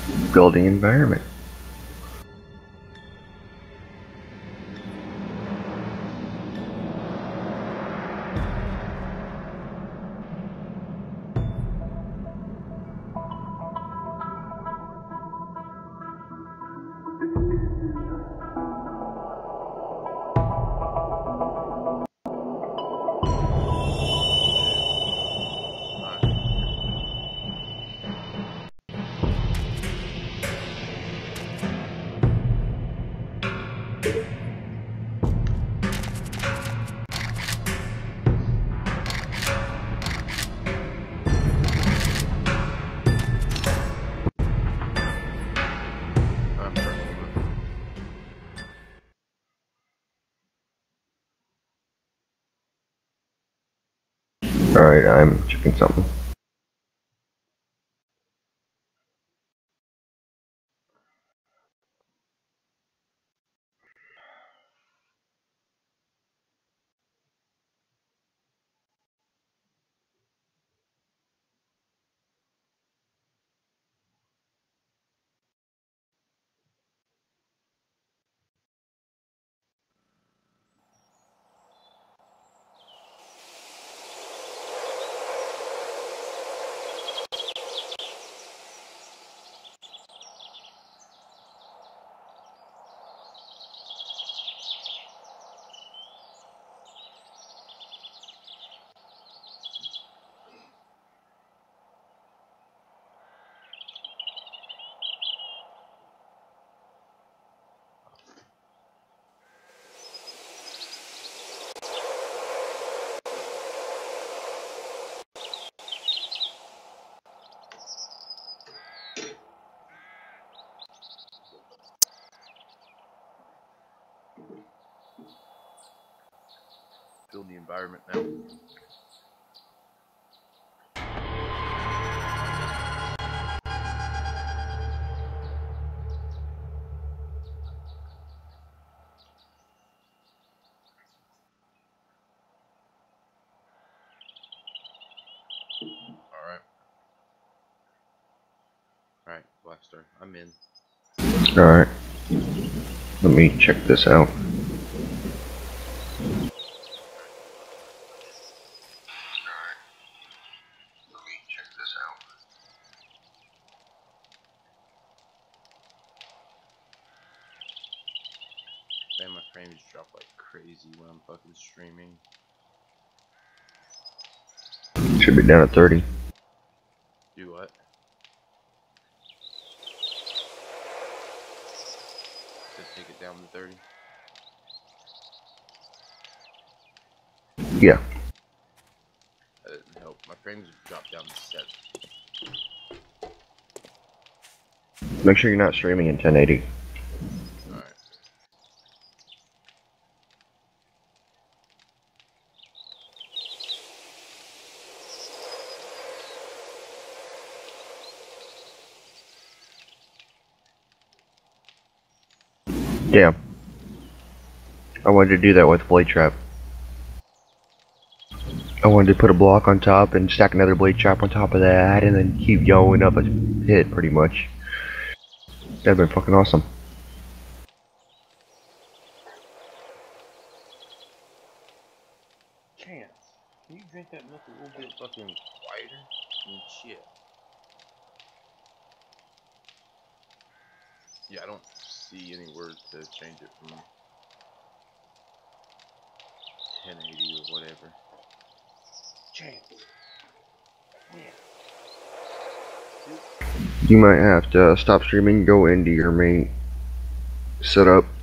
Building environment. Alright, I'm checking something. Build the environment now. Alright, Blackstar, I'm in. Alright. Let me check this out. Man, my frames drop like crazy when I'm fucking streaming. Should be down at 30. Do what? Just take it down to 30? Yeah. That didn't help. My frames dropped down to 7. Make sure you're not streaming in 1080. Alright. Yeah. I wanted to do that with Blade Trap. I wanted to put a block on top and stack another Blade Trap on top of that and then keep going up a hit pretty much. That'd been fucking awesome. Chance, can you drink that milk a little bit fucking quieter? Shit. Yeah, I don't see any words to change it from 1080 or whatever. Chance. Yeah. You might have to stop streaming, go into your main setup,